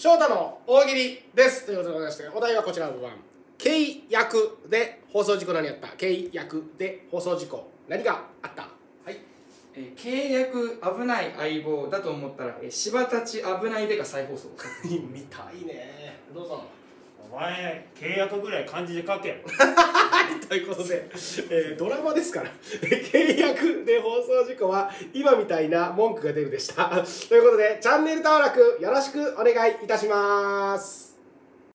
翔太の大喜利ですということでございまして、お題はこちらの部分。契約で放送事故何やった？契約で放送事故何があった？はい。 契約危ない相棒だと思ったら柴立ち危ないでか再放送見たいね。どうぞ。 お前契約ぐらい漢字で書けよということで、ドラマですから契約で放送事故は今みたいな文句が出るでしたということでチャンネル登録よろしくお願いいたします。